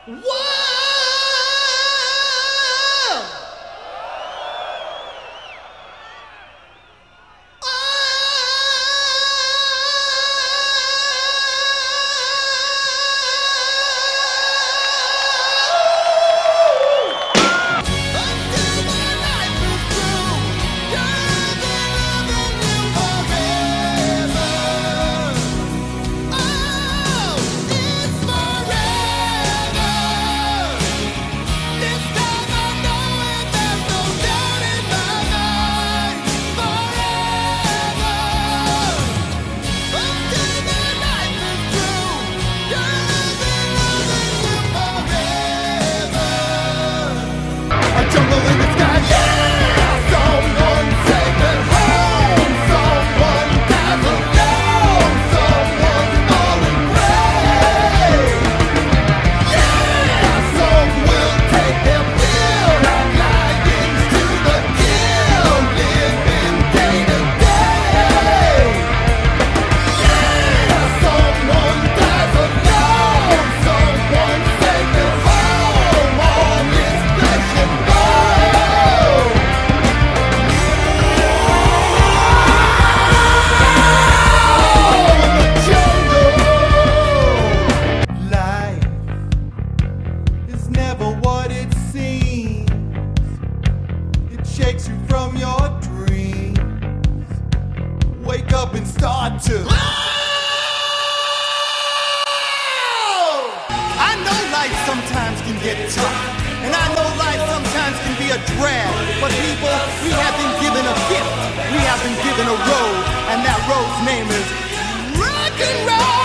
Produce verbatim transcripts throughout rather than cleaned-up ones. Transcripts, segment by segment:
Sometimes can get tough, and I know life sometimes can be a drag, but people, we have been given a gift, we have been given a road, and that road's name is rock and roll.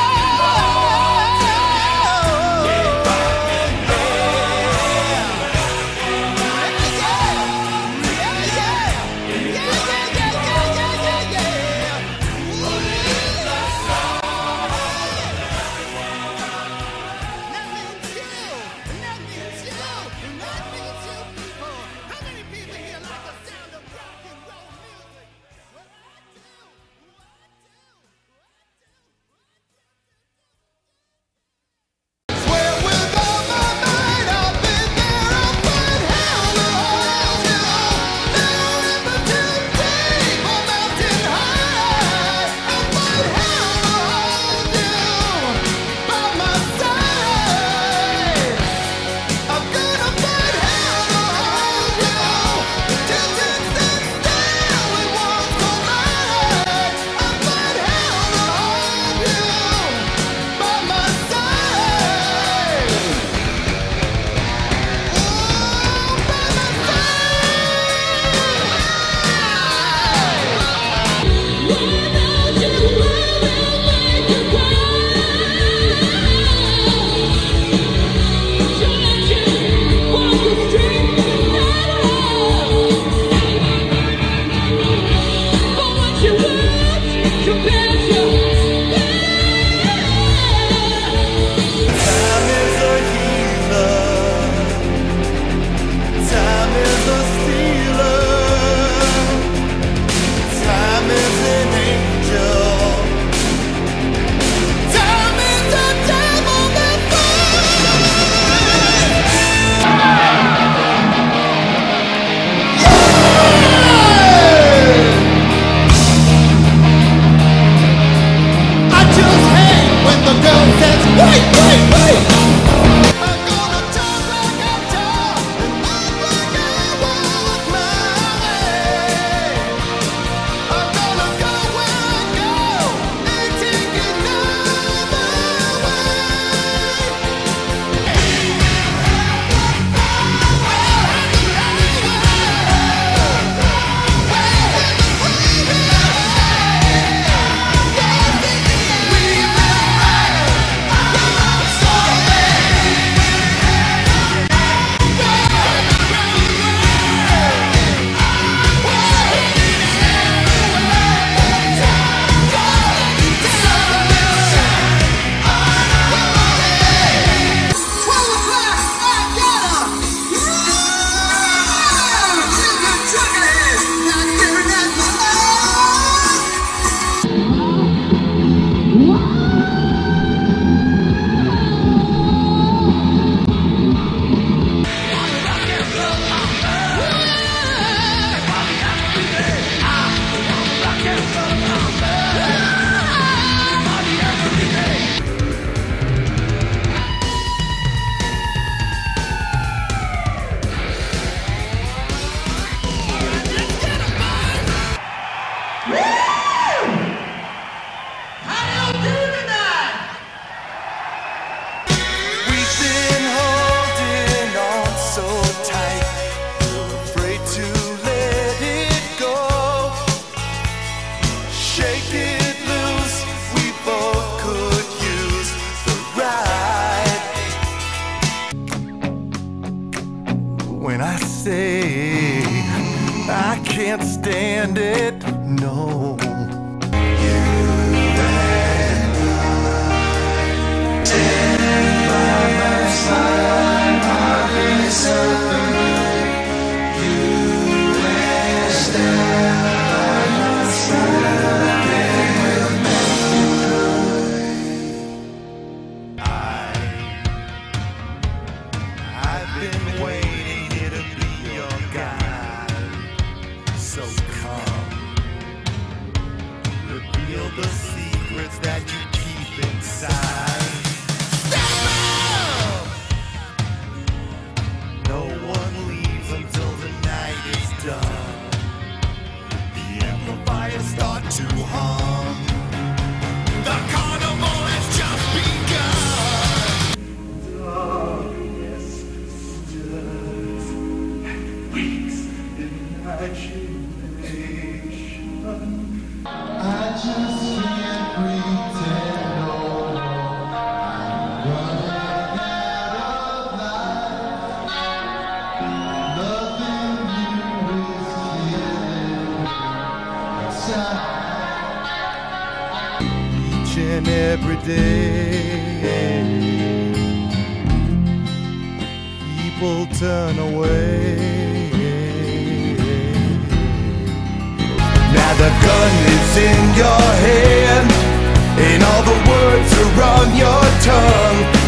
say I can't stand it, no. The secrets that you keep inside. Step up! No one leaves until the night is done. The amplifiers start to hum. The carnival has just begun. Darkness stirs and weeks in imagination. I just can't pretend no more. I'm running out of life. Nothing new is killing inside. Each and every day, people turn away. Now the gun is in your hand, and all the words are on your tongue.